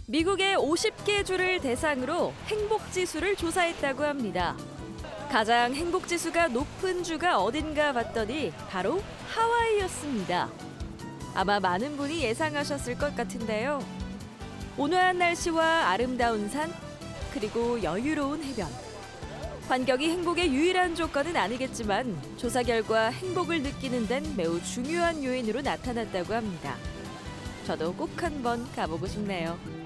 미국의 50개 주를 대상으로 행복지수를 조사했다고 합니다. 가장 행복지수가 높은 주가 어딘가 봤더니 바로 하와이였습니다. 아마 많은 분이 예상하셨을 것 같은데요. 온화한 날씨와 아름다운 산, 그리고 여유로운 해변. 환경이 행복의 유일한 조건은 아니겠지만 조사 결과 행복을 느끼는 데는 매우 중요한 요인으로 나타났다고 합니다. 저도 꼭 한번 가보고 싶네요.